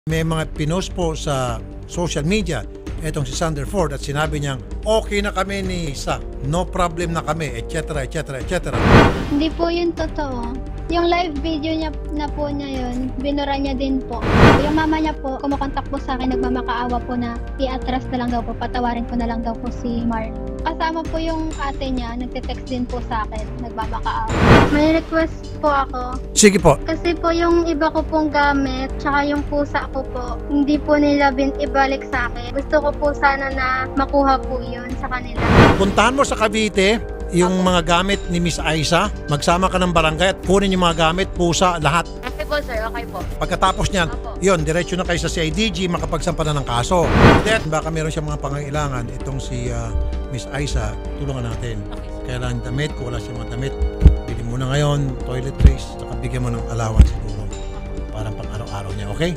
May mga pinost po sa social media etong si Sander Ford at sinabi niyang okay na kami ni Isa, no problem na kami, etc. etc. etc. Hindi po yun totoo. Yung live video niya na po niya yun, binura niya din po. Yung mama niya po, kumukontak po sa akin, nagmamakaawa po na i-atras na lang daw po, patawarin ko na lang daw po si Mark. Kasama po yung ate niya, nagte-text din po sa akin, nagmamakaawa. May request po ako. Sige po. Kasi po yung iba ko pong gamit, tsaka yung pusa ko po, hindi po nila ibalik sa akin. Gusto ko po sana na makuha po yun sa kanila. Puntahan mo sa Cavite yung mga gamit ni Miss Aiza, magsama ka ng barangay at kunin yung mga gamit, pusa, lahat. Okay po sir, okay po. Pagkatapos niyan, yun, diretso na kayo sa CIDG, makapagsampa na ng kaso. Then, baka meron siyang mga pangangailangan, itong si Miss Aiza, tulungan natin. Kailangan damit, kung wala siyang mga damit, bili mo na ngayon, toiletries, saka bigyan mo ng allowance siguro. Parang pang araw-araw niya, okay?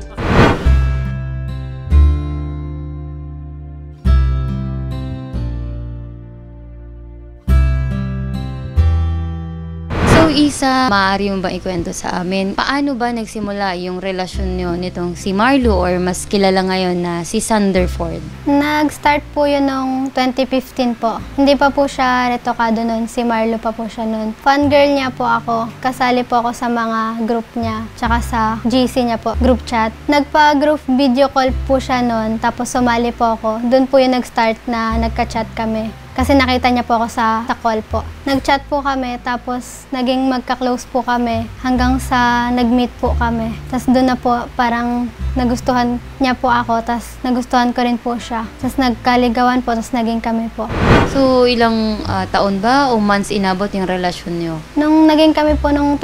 So Isa, maaari mo ba ikwento sa amin? Paano ba nagsimula yung relasyon nyo nitong si Marlo or mas kilala ngayon na si Sander Ford? Nag-start po yun noong 2015 po. Hindi pa po siya retokado nun, si Marlo pa po siya nun. Fangirl niya po ako, kasali po ako sa mga group niya, tsaka sa GC niya po, group chat. Nagpa-group video call po siya nun, tapos sumali po ako. Doon po yung nag-start na nagka-chat kami. Kasi nakita niya po ako sa call po. Nag-chat po kami, tapos naging magka-close po kami hanggang sa nag-meet po kami. Tapos doon na po parang nagustuhan niya po ako, tapos nagustuhan ko rin po siya. Tapos nagkaligawan po, tapos naging kami po. So ilang taon ba o months inabot yung relasyon nyo? Nung naging kami po nung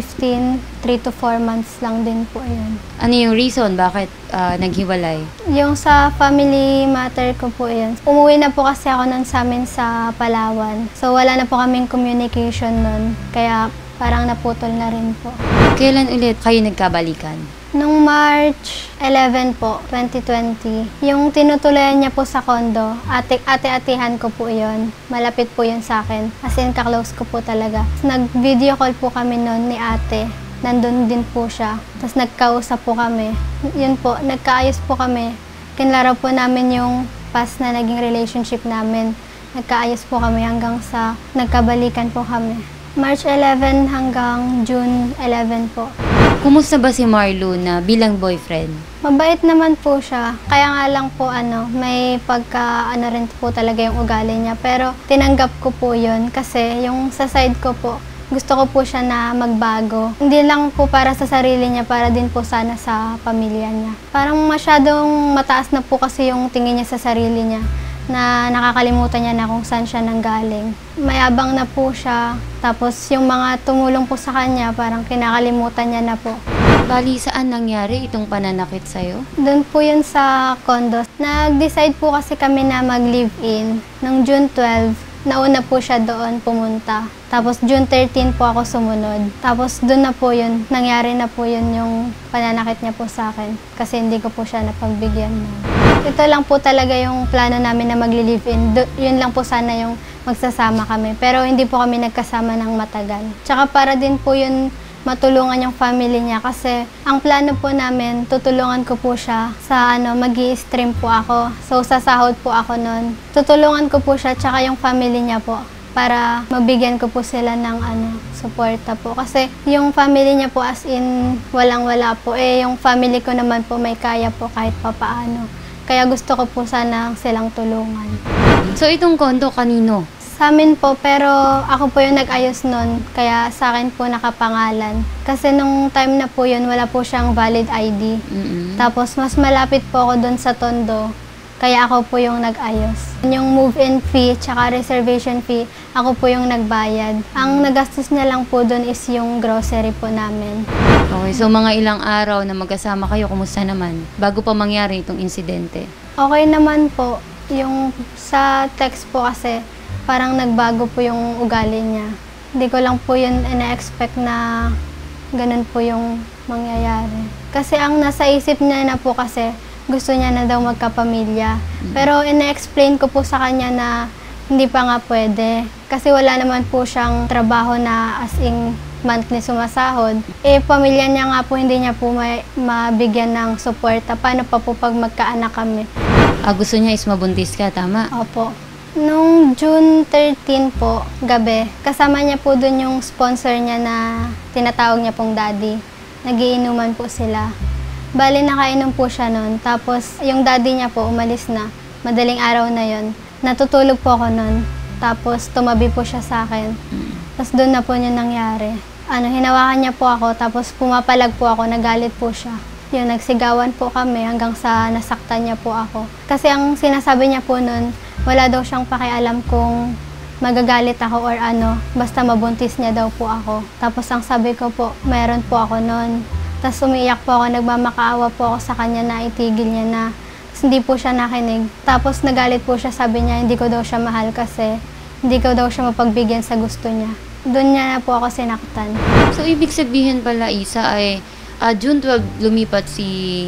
2015, 3 to 4 months lang din po yun. Ano yung reason bakit naghiwalay? Yung sa family matter ko po yun. Umuwi na po kasi ako nun sa amin sa Palawan. So wala na po kaming communication nun. Kaya parang naputol na rin po. Kailan ulit kayo nagkabalikan? Nung March 11 po, 2020, yung tinutuloyan niya po sa kondo, ate-atehan ko po yun. Malapit po yun sa akin. As in, kaklose ko po talaga. Nag-video call po kami noon ni ate. Nandun din po siya. Tapos nagkausap po kami. Yun po, nagkaayos po kami. Kinlaro po namin yung past na naging relationship namin. Nagkaayos po kami hanggang sa nagkabalikan po kami. March 11 hanggang June 11 po. Kumusta ba si Marlo na bilang boyfriend? Mabait naman po siya. Kaya nga lang po may rin po talaga yung ugali niya. Pero tinanggap ko po yun kasi yung sa side ko po, gusto ko po siya na magbago. Hindi lang po para sa sarili niya, para din po sana sa pamilya niya. Parang masyadong mataas na po kasi yung tingin niya sa sarili niya na nakakalimutan niya na kung saan siya nanggaling. Mayabang na po siya. Tapos yung mga tumulong po sa kanya, parang kinakalimutan niya na po. Bali, saan nangyari itong pananakit sa'yo? Doon po yun sa condo. Nag-decide po kasi kami na mag-live-in. Noong June 12, nauna po siya doon pumunta. Tapos June 13 po ako sumunod. Tapos doon na po yun, nangyari na po yun yung pananakit niya po sa akin. Kasi hindi ko po siya napagbigyan. Ito lang po talaga yung plano namin na magli-live-in. Yun lang po sana yung magsasama kami. Pero hindi po kami nagkasama ng matagal. Tsaka para din po yun matulungan yung family niya kasi ang plano po namin, tutulungan ko po siya sa magi-stream po ako. So sasahod po ako nun. Tutulungan ko po siya tsaka yung family niya po para mabigyan ko po sila ng suporta po. Kasi yung family niya po as in walang-wala po. Yung family ko naman po may kaya po kahit papaano. Kaya gusto ko po sana silang tulungan. So itong kondo kanino? Sa amin po, pero ako po yung nag-ayos nun, kaya sa akin po nakapangalan. Kasi nung time na po yun, wala po siyang valid ID. Tapos mas malapit po ako doon sa Tondo, kaya ako po yung nag-ayos. Yung move-in fee, tsaka reservation fee, ako po yung nagbayad. Ang nagastos niya lang po doon is yung grocery po namin. Okay, so mga ilang araw na magkasama kayo, kumusta naman? Bago pa mangyari itong insidente? Okay naman po. Yung sa text po kasi, parang nagbago po yung ugali niya. Hindi ko lang po yun ina-expect na ganun po yung mangyayari. Kasi ang nasa isip niya na po kasi, gusto niya na daw magkapamilya. Pero ina-explain ko po sa kanya na hindi pa nga pwede. Kasi wala naman po siyang trabaho na as in monthly sumasahod. Eh, pamilya niya nga po, hindi niya po mabigyan ng suporta. Paano pa po pag magkaanak kami? Gusto niya is mabuntis ka, tama? Opo. Nung June 13 po, gabi, kasama niya po dun yung sponsor niya na tinatawag niya pong daddy. Nagiinuman po sila. Bali, nakainom po siya nun. Tapos, yung daddy niya po, umalis na. Madaling araw na yon. Natutulog po ako nun. Tapos, tumabi po siya sa akin. Tapos, doon na po yun nangyari. Hinawakan niya po ako. Tapos, pumapalag po ako. Nagalit po siya. Yun, nagsigawan po kami hanggang sa nasaktan niya po ako. Kasi ang sinasabi niya po nun, wala daw siyang pakialam kung magagalit ako or basta mabuntis niya daw po ako. Tapos ang sabi ko po, mayroon po ako nun. Tapos umiiyak po ako, nagmamakaawa po ako sa kanya na itigil niya na. Tapos hindi po siya nakinig. Tapos nagalit po siya, sabi niya hindi ko daw siya mahal kasi hindi ko daw siya mapagbigyan sa gusto niya. Doon niya na po ako sinaktan. So, ibig sabihin pala, Isa, ay June 12 lumipat si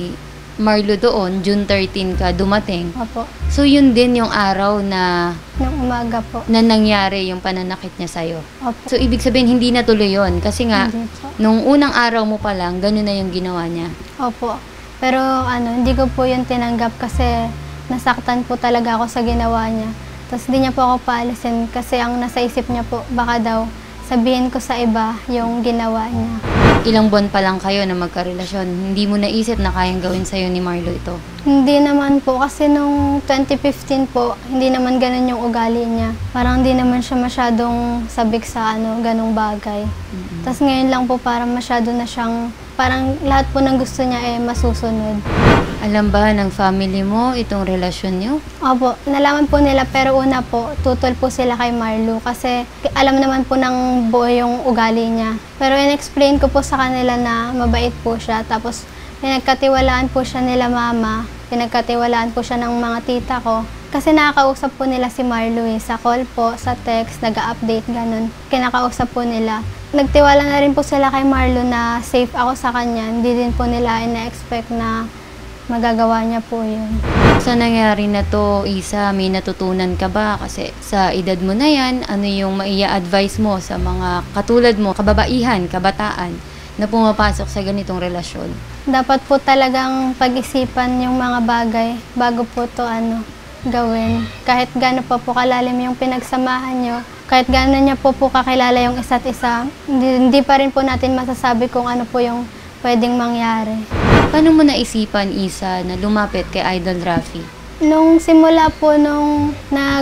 Marlo doon, June 13 ka dumating. Opo. So, yun din yung araw na Nung umaga po. na nangyari yung pananakit niya sa'yo. Opo. So, ibig sabihin, hindi natuloy yun. Kasi nga, Hindi po. nung unang araw mo pa lang, gano'n na yung ginawa niya. Opo. Pero hindi ko po yun tinanggap kasi nasaktan po talaga ako sa ginawa niya. Tapos hindi niya po ako paalisin kasi ang nasa isip niya po, baka daw sabihin ko sa iba yung ginawa niya. Ilang buwan pa lang kayo na magkarelasyon. Hindi mo naisip na kayang gawin sa'yo ni Marlo ito? Hindi naman po kasi nung 2015 po, hindi naman ganun yung ugali niya. Parang hindi naman siya masyadong sabik sa ganung bagay. Tapos ngayon lang po parang masyado na siyang, parang lahat po ng gusto niya masusunod. Alam ba ng family mo itong relasyon niyo? Opo, nalaman po nila pero una po, tutol po sila kay Marlo kasi alam naman po ng buo yung ugali niya. Pero in-explain ko po sa kanila na mabait po siya. Tapos pinagkatiwalaan po siya nila mama, pinagkatiwalaan po siya ng mga tita ko. Kasi nakakausap po nila si Marlo sa call po, sa text, nag-update, ganun. Kinakausap po nila. Nagtiwala na rin po sila kay Marlo na safe ako sa kanya. Hindi din po nila ina-expect na magagawa niya po yun. Sa nangyari na to, Isa, may natutunan ka ba? Kasi sa edad mo na yan, ano yung maia-advise mo sa mga katulad mo, kababaihan, kabataan, na pumapasok sa ganitong relasyon? Dapat po talagang pag-isipan yung mga bagay bago po to gawin. Kahit gaano pa po kalalim yung pinagsamahan nyo, kahit gaano niya po kakilala yung isa't isa, hindi pa rin po natin masasabi kung ano po yung pwedeng mangyari. Paano mo naisipan, Isa, na lumapit kay Idol Rafi? Nung simula po nung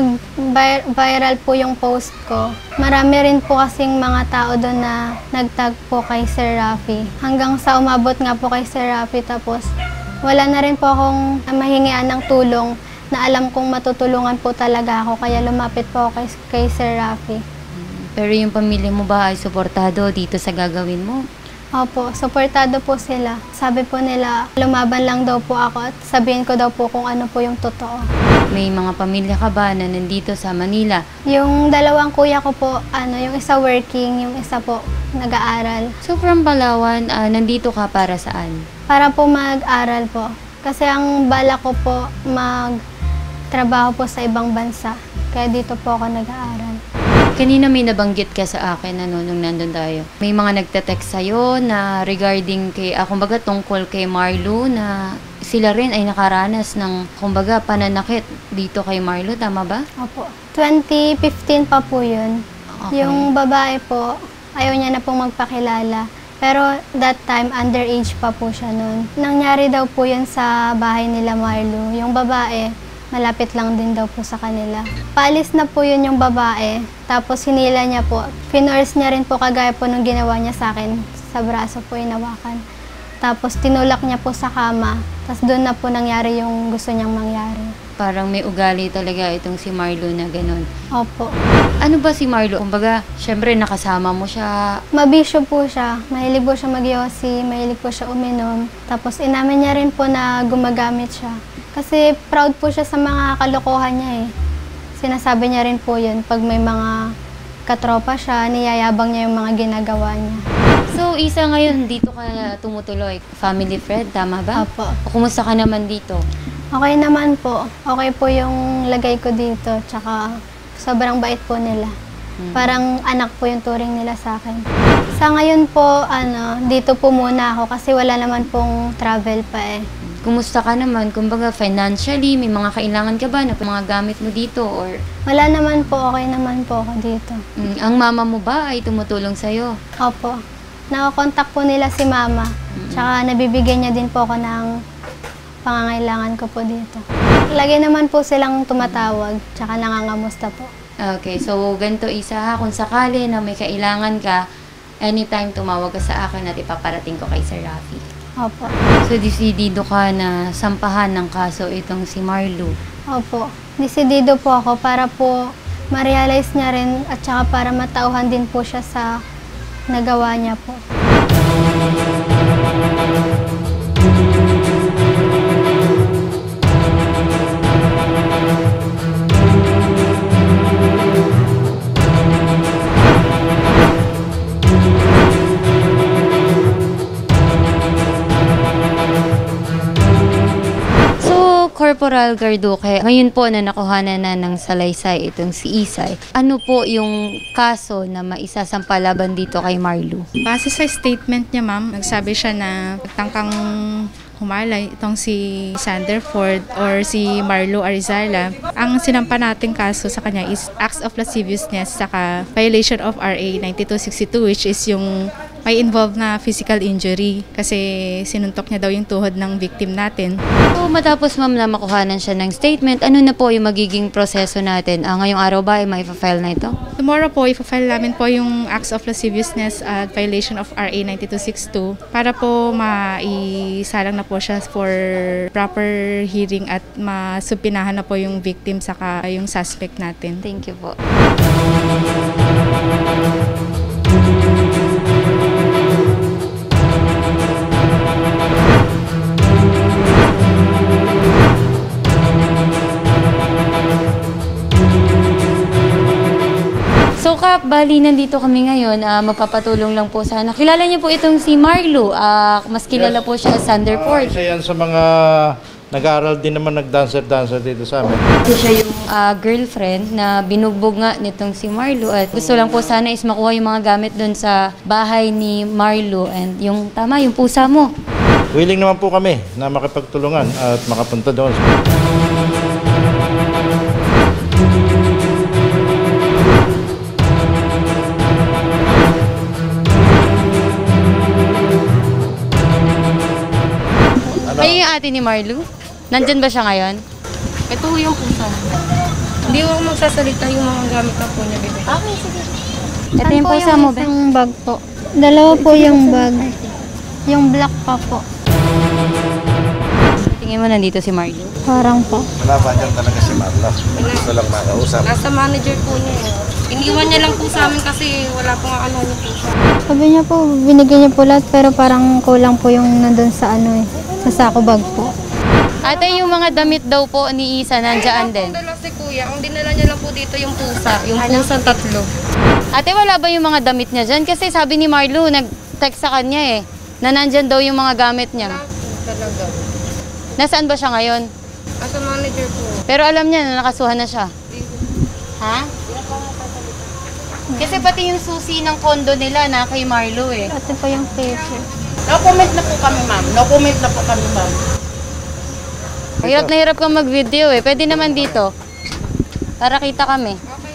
nag-viral po yung post ko, marami rin po kasing mga tao doon na nagtag po kay Sir Rafi. Hanggang sa umabot nga po kay Sir Rafi, tapos wala na rin po akong mahingian ng tulong na alam kong matutulungan po talaga ako, kaya lumapit po ako kay Sir Rafi. Pero yung pamilya mo ba ay suportado dito sa gagawin mo? Opo, suportado po sila. Sabi po nila, lumaban lang daw po ako at sabihin ko daw po kung ano po yung totoo. May mga pamilya ka ba na nandito sa Manila? Yung dalawang kuya ko po, yung isa working, yung isa po nag-aaral. So from Palawan, nandito ka para saan? Para po mag-aral po. Kasi ang bala ko po magtrabaho po sa ibang bansa. Kaya dito po ako nag-aaral. Kanina may nabanggit ka sa akin nung nandun tayo. May mga nagte-text sa'yo na regarding kay, kumbaga tungkol kay Marlo na sila rin ay nakaranas ng, kumbaga, pananakit dito kay Marlo. Tama ba? Opo. 2015 pa po yun. Okay. Yung babae po, ayaw niya na pong magpakilala. Pero that time, underage pa po siya nun. Nangyari daw po yun sa bahay nila Marlo. Yung babae, malapit lang din daw po sa kanila. Paalis na po yun yung babae, tapos hinila niya po. Finors niya rin po kagaya po nung ginawa niya sa akin. Sa braso po inawakan. Tapos tinulak niya po sa kama. Tapos doon na po nangyari yung gusto niyang mangyari. Parang may ugali talaga itong si Marlo na ganun. Opo. Ano ba si Marlo? Kumbaga, syempre nakasama mo siya. Mabisyo po siya. Mahilig po siya magyosi, mahilig po siya uminom. Tapos inamin niya rin po na gumagamit siya. Kasi proud po siya sa mga kalokohan niya Sinasabi niya rin po yun pag may mga katropa siya, niyayabang niya yung mga ginagawa niya. So, Isa, ngayon dito ka tumutuloy. Family friend, tama ba? Opo. O kumusta ka naman dito? Okay naman po. Okay po yung lagay ko dito. Tsaka sobrang bait po nila. Parang anak po yung turing nila sa akin. Sa ngayon po, dito po muna ako kasi wala naman pong travel pa eh. Kumusta ka naman? Kumbaga financially, may mga kailangan ka ba na mga gamit mo dito or Wala naman po, okay naman po ako dito. ang mama mo ba ay tumutulong sa'yo? Opo. Nakakontak po nila si mama. Tsaka nabibigyan niya din po ako ng pangangailangan ko po dito. Lagi naman po silang tumatawag, tsaka nangangamusta po. Okay, so ganito Isa ha, kung sakali na may kailangan ka, anytime tumawag ka sa akin at ipaparating ko kay Sir Rafi. Opo. So desidido ka na sampahan ng kaso itong si Marlo. Opo. Desidido po ako para po ma-realize niya rin at saka para matauhan din po siya sa nagawa niya po. Corporal Garduque, ngayon po na nakuhanan na ng salaysay itong si Isay. Ano po yung kaso na maisasampa laban dito kay Marlo? Base sa statement niya, ma'am, nagsabi siya na nagtangkang humalay itong si Sander Ford or si Marlo Arizala. Ang sinampa nating kaso sa kanya is acts of lasciviousness saka violation of RA 9262, which is yung may involved na physical injury kasi sinuntok niya daw yung tuhod ng victim natin. So matapos ma'am na makuhanan siya ng statement, ano na po yung magiging proseso natin? Ngayong araw ba ay mai-file na ito? Tomorrow po, ipafile namin po yung acts of lasciviousness at violation of RA 9262 para po maisalang na po siya for proper hearing at masupinahan na po yung victim saka yung suspect natin. Thank you po. So Kap, bali nandito kami ngayon, magpapatulong lang po sana. Kilala niyo po itong si Marlo, mas kilala po siya as Sander Ford. Isa yan sa mga nag-aaral din naman, nag-dancer dito sa amin. So siya yung girlfriend na binugbog nga nitong si Marlo at gusto lang po sana is makuha yung mga gamit doon sa bahay ni Marlo and yung tama, yung pusa mo. Willing naman po kami na makipagtulungan at makapunta doon. Kayo yung ate ni Marlo? Nandyan ba siya ngayon? Ito yung pusa. Hindi ko magsasalita yung mga gamit na po niya, bebe. Okay, sige. Ito Saan yung po pusa mo, be? isang bag po? Dalawa po yung bag. Yung black pa po. Tingin mo nandito si Marlo. Parang po. Wala ba dyan talaga si Marla? Gusto lang makausap. Nasa manager po niya. Iniwan niya lang po sa amin kasi wala pong ano yung pusa. Sabi niya po, binigyan niya po lahat pero parang kulang po yung nandun sa sa sako bag po. Ate, yung mga damit daw po ni Isa nandiyan din. Ang dala si kuya, ang dinala niya lang po dito yung pusa. Yung pusang tatlo. Ate, wala ba yung mga damit niya dyan? Kasi sabi ni Marlo, nag-text sa kanya na nandyan daw yung mga gamit niya. Talaga. Nasaan ba siya ngayon? Nasa manager po. Pero alam niya na nakasuhan na siya. Ha? Kasi pati yung susi ng kondo nila na kay Marlo Ito po yung paper. No comment na po kami, ma'am. No comment na po kami, ma'am. Hirap na hirap kang mag-video Pwede naman dito. Para kita kami.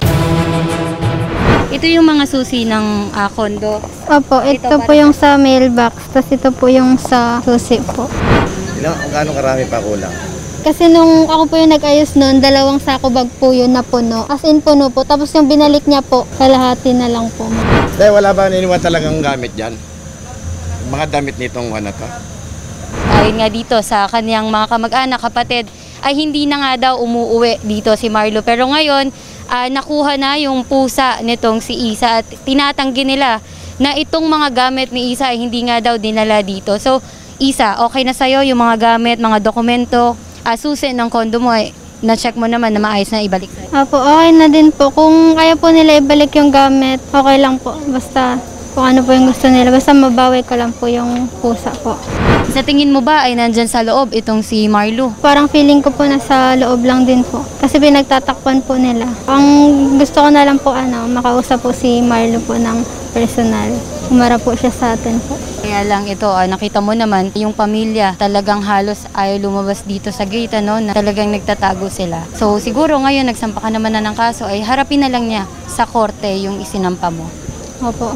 Ito yung mga susi ng kondo. Opo, ito po yung sa mailbox. Tapos ito po yung sa susi po. Gaano karami pa kulang? Kasi nung ako po yung nag-ayos noon, 2 sako bag po yun na puno. As in puno po. Tapos yung binalik niya po, kalahati na lang po. Dahil wala ba niniwan talagang gamit dyan? Mga damit nitong ano to? Ayun nga dito sa kanyang mga kamag-anak, kapatid, ay hindi na nga daw umuuwi dito si Marlo. Pero ngayon, nakuha na yung pusa nitong si Isa at tinatanggi nila na itong mga gamit ni Isa ay hindi nga daw dinala dito. So, Isa, okay na sa'yo yung mga gamit, mga dokumento, susi ng kondo mo ay na-check mo naman na maayos na ibalik sa'yo? Opo, okay na din po. Kung kaya po nila ibalik yung gamit, okay lang po. Basta kung ano po yung gusto nila. Basta mabawi ko lang po yung pusa po. Sa tingin mo ba ay nandyan sa loob itong si Marlo? Parang feeling ko po nasa loob lang din po. Kasi pinagtatakpan po nila. Ang gusto ko na lang po makausap po si Marlo po ng personal. Umara po siya sa atin po. Kaya lang ito, nakita mo naman, yung pamilya talagang halos ayaw lumabas dito sa gate, na talagang nagtatago sila. So siguro ngayon nagsampa ka naman na ng kaso, ay harapin na lang niya sa korte yung isinampa mo. Opo.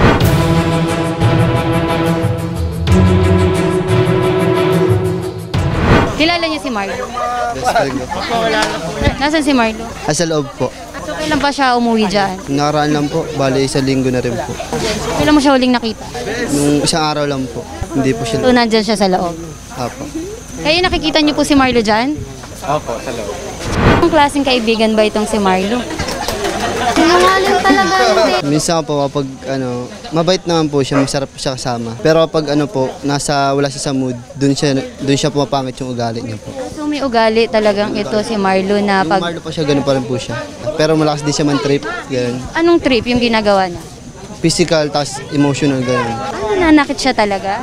Kilala niya si Marlo? Best friend ko. Nasaan si Marlo? Sa loob po. So kailan pa siya umuwi dyan? Nakaraan lang po. Bali, 1 linggo na rin po. Kailan mo siya huling nakita? Nung isang araw lang po. Hindi po So siya. nandyan siya sa loob. Apo. Kayo nakikita niyo po si Marlo dyan? Opo, sa loob. Anong klaseng kaibigan ba itong si Marlo? Sinungaling talaga hindi. Minsan po kapag mabait naman po siya, masarap po siya kasama. Pero kapag po, wala siya sa mood, dun siya pumapangit yung ugali niya po. So may ugali talagang ito si Marlo na Nung pag... Marlo pa siya, ganun pa rin po siya. Pero malakas din siya man-trip, ganun. Anong trip yung ginagawa niya? Physical, tas emotional, ganun. Nanakit siya talaga?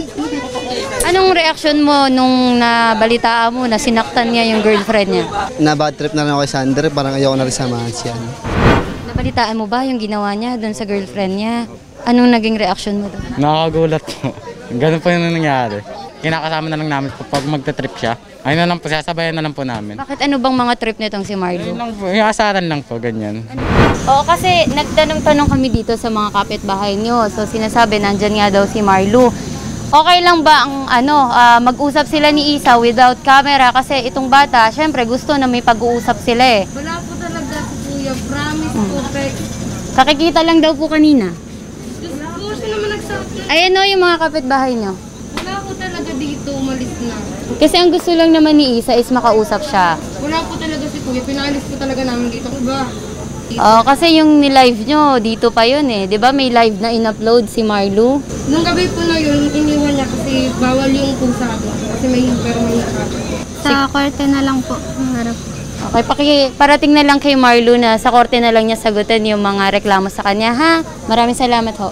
Anong reaksyon mo nung nabalitaan mo na sinaktan niya yung girlfriend niya? Na-bad trip na rin ako kay Sander, parang ayoko na rin samahan siya. Nabalitaan mo ba yung ginawa niya doon sa girlfriend niya? Anong naging reaksyon mo doon? Nakakagulat po. Ganun po yung nangyari. Kinakasama na lang namin po pag magta-trip siya. Ayun na lang po, sasabayan na lang po namin. Bakit ano bang mga trip nitong si Marlo? Ayun lang po, yung asaran lang po, ganyan. Oo, kasi nagtanong-tanong kami dito sa mga kapitbahay niyo. So sinasabi, nandyan nga daw si Marlo. Okay lang ba ang mag-usap sila ni Isa without camera? Kasi itong bata, syempre gusto na may pag-uusap sila eh. Wala po talaga si Kuya, promise po. Kakikita lang daw po kanina. Diyos ko, siya naman nagsabi. Ayan o yung mga kapitbahay niyo. Wala po talaga dito, umalis na. Kasi ang gusto lang naman ni Isa is makausap siya. Wala po talaga si Kuya, pinalis po talaga namin dito. Iba. Kasi yung ni-live nyo, dito pa yun eh. 'Di ba may live na in-upload si Marlo? Nung gabi po na yun, iniwan niya kasi bawal yung pusa ko. Kasi may nakaka. Sa korte na lang po. Harap. Okay, parating na lang kay Marlo na sa korte na lang niya sagutin yung mga reklamo sa kanya, ha? Maraming salamat ho.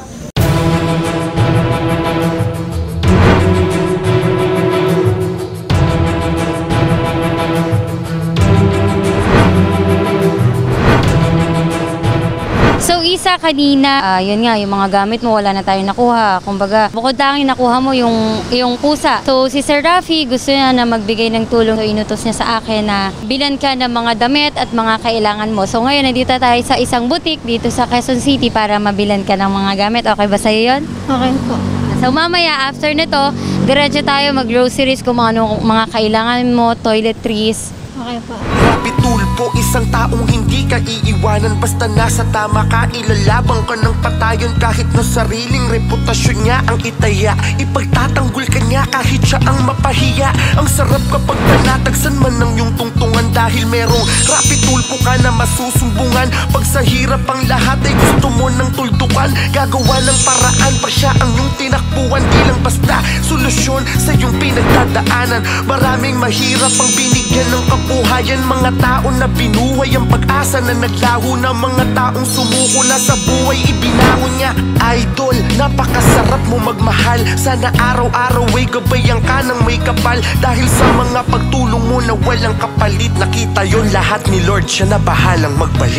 So Isa, kanina, yun nga, yung mga gamit mo, wala na tayong nakuha. Kumbaga, bukod tanging nakuha mo yung pusa. So si Sir Rafi, gusto niya na magbigay ng tulong. So inutos niya sa akin na bilan ka ng mga damit at mga kailangan mo. So ngayon, nandito tayo sa isang butik dito sa Quezon City para mabilan ka ng mga gamit. Okay ba sa'yo yun? Okay po. So mamaya, after nito, diretso tayo mag-groceries kung mga kailangan mo, toiletries. Okay po. Pitulpo, isang taong hindi ka iiwanan. Basta nasa tama ka, ilalabang ka ng patayon. Kahit na sariling reputasyon niya ang itaya, ipagtatanggol ka niya kahit siya ang mapahiya. Ang sarap kapag nanatagsan man ng iyong tungtungan. Dahil merong rapitulpo ka na masusumbungan. Pag sa hirap ang lahat ay gusto mo ng tuldukan, gagawa ng paraan pa siya ang iyong tinakbuhan. Di lang basta solusyon sa iyong pinagdadaanan. Maraming mahirap ang binigyan ng kabuhayan. Mga tao na binuhay ang pag-asa na naglaho na. Mga taong sumuko na sa buhay ibinangon niya. Idol, napakasarap mo magmahal. Sana araw-araw ay gabayan ka ng may kapal. Dahil sa mga pagtulong mo na walang kapalit, nakita yon lahat ni Lord, siya na bahalang magbalik.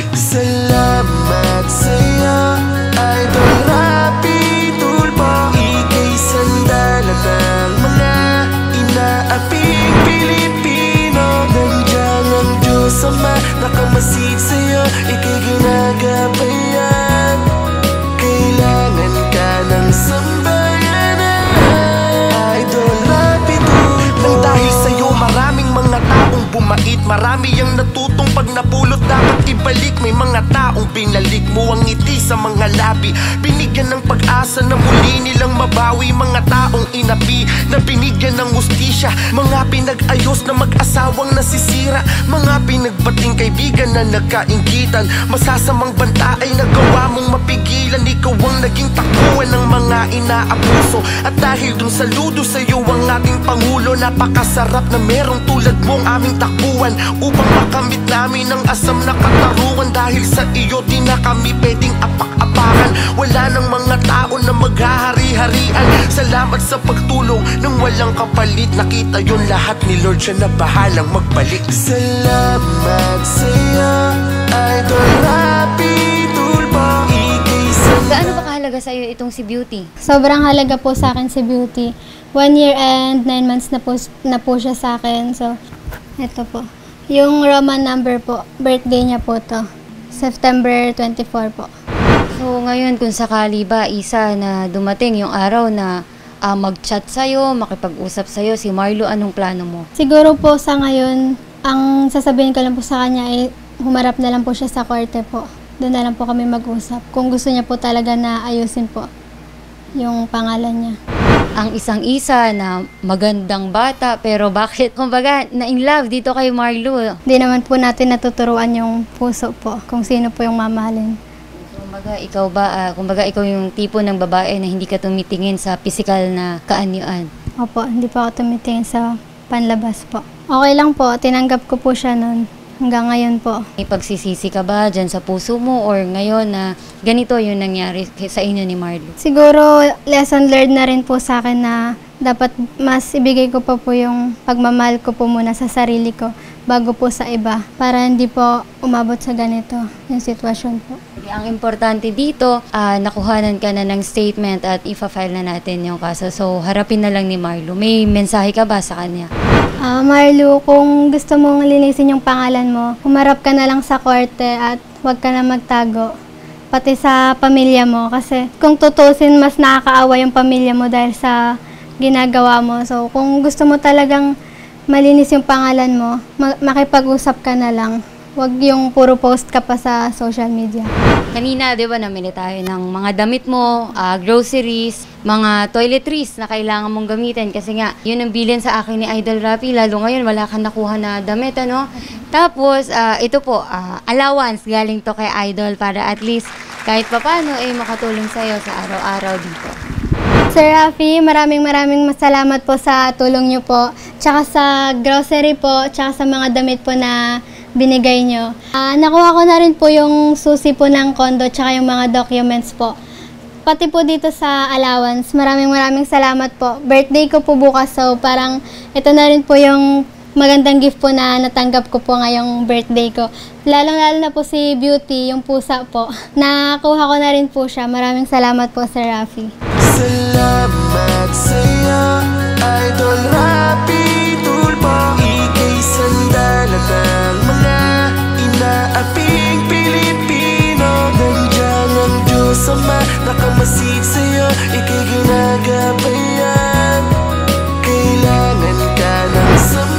Salamat sa'yo, Idol Rafi Tulpo. Ika'y sandalan ng mga inaaping Pilipino. Nandiyan ang Diyos Ama, nakamasid sa'yo, ika'y ginagabayan. Kailangan ka ng sambayanan, Idol Rafi Tulpo. Nang dahil sa'yo maraming mga taong bumait, marami ang natutong pag napulot dapat ibalik. May mga taong pinalik mo ang ngiti sa mga labi, binigyan ng pag-asa na muli nilang mabawi. Mga taong inapi na binigyan ng hustisya, mga pinag-ayos na mag-asawang nasisira, mga pinagbating kaibigan na nagkainggitan. Masasamang banta ay nagawa mong mapigilan. Ikaw ang naging takbuhan ng mga inaabuso. At dahil dun saludo sa'yo ang ating Pangulo, napakasarap na merong tulad mong aming takbuhan. upang makamit namin ang asam na katarungan. Dahil sa iyo di na kami pwedeng apak-apakan. Wala nang mga tao na maghahari-harian. Salamat sa pagtulong nang walang kapalit. Nakita yun lahat ni Lord, siya na bahalang magbalik. Salamat sa iyo, Idol Rapi Tulfo. Gaano ba kahalaga sa iyo itong si Beauty? Sobrang halaga po sa akin si Beauty. 1 year and 9 months na po siya sa akin. So, ito po. Yung Roman number po, birthday niya po to. September 24 po. So ngayon kung sakali ba, Isa, na dumating yung araw na mag-chat sa'yo, makipag-usap sa'yo, si Marlo, anong plano mo? Siguro po sa ngayon, ang sasabihin ko lang po sa kanya ay humarap na lang po siya sa korte po. Doon na lang po kami mag-usap. Kung gusto niya po talaga na ayusin po yung pangalan niya. Ang isang Isa na magandang bata, pero bakit, kumbaga, na-in love dito kay Marlo? Hindi naman po natin natuturuan yung puso po, kung sino po yung mamahalin. Kumbaga, ikaw ba, ikaw yung tipo ng babae na hindi ka tumitingin sa physical na kaanyuan? Opo, hindi po ako tumitingin sa panlabas po. Okay lang po, tinanggap ko po siya noon. Hanggang ngayon po. May pagsisisi ka ba dyan sa puso mo or ngayon na ganito yung nangyari sa inyo ni Marlo? Siguro lesson learned na rin po sa akin na dapat mas ibigay ko pa po yung pagmamahal ko po muna sa sarili ko bago po sa iba para hindi po umabot sa ganito yung sitwasyon po. Ang importante dito, nakuhanan ka na ng statement at ifa-file na natin yung kaso. So harapin na lang ni Marlo. May mensahe ka ba sa kanya? Marlo, kung gusto mong linisin yung pangalan mo, humarap ka na lang sa korte at huwag ka na magtago. Pati sa pamilya mo. Kasi kung tutusin, mas nakakaawa yung pamilya mo dahil sa ginagawa mo. So kung gusto mo talagang malinis yung pangalan mo, makipag-usap ka na lang. Huwag yung puro post ka pa sa social media. Kanina, di ba, namili tayo ng mga damit mo, groceries, mga toiletries na kailangan mong gamitin. Kasi nga, yun ang bilin sa akin ni Idol Rapi. Lalo ngayon, wala kang nakuha na damit, ano? Tapos, ito po, allowance galing to kay Idol para at least kahit papano ay makatulong sa'yo sa araw-araw dito. Sir Rafi, maraming salamat po sa tulong niyo po. Tsaka sa grocery po, tsaka sa mga damit po na binigay nyo. Nakuha ko na rin po yung susi po ng condo tsaka yung mga documents po. Pati po dito sa allowance, maraming salamat po. Birthday ko po bukas, so parang ito na rin po yung magandang gift po na natanggap ko po ngayong birthday ko. Lalong-lalo na po si Beauty, yung pusa po. Nakuha ko na rin po siya. Maraming salamat po, Sir Rafi. Salamat sa'yo, Idol Rapi Tulfo. Ika'y sandalan ng mga inaaping Pilipino. Nandiyan ang Diyos Ama, nakamasid sa'yo, ika'y ginagabayan. Kailangan ka ng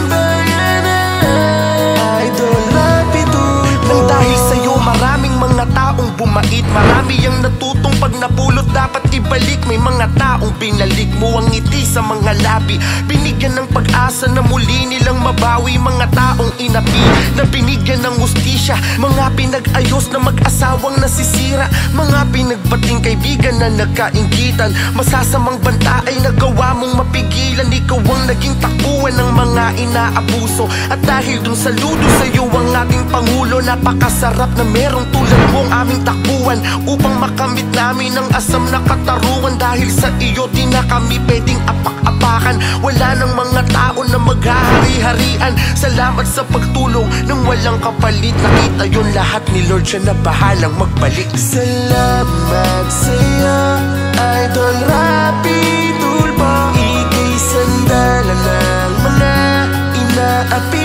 sambayanan, Idol Rapi Tulfo. Nang dahil sa'yo, maraming mga taong bumait. Marami ang natutong pag napulot dapat ibalik. May mga taong binalik mo ang ngiti sa mga labi. Binigyan ng pag-asa na muli nilang mabawi. Mga taong inapi na binigyan ng hustisya. Mga pinag-ayos na mag-asawang nasisira. Mga pinagbating kaibigan na nagkainggitan. Masasamang banta ay nagawa mong mapigilan. Ikaw ang naging takbuhan ng mga inaabuso. At dahil dun saludo sa'yo ang ating Pangulo. Napakasarap na merong tulad mo ang aming takbuhan upang makamit namin ang asam na katarungan. Dahil sa iyo di na kami pwedeng apak-apakan. Wala nang mga tao na maghahari-harian. Salamat sa pagtulong nang walang kapalit. Nakita yun lahat ni Lord, siya na bahalang magbalik. Salamat sa iyo, Idol Rapi Tulfo. Ika'y sandalan ng mga inaapi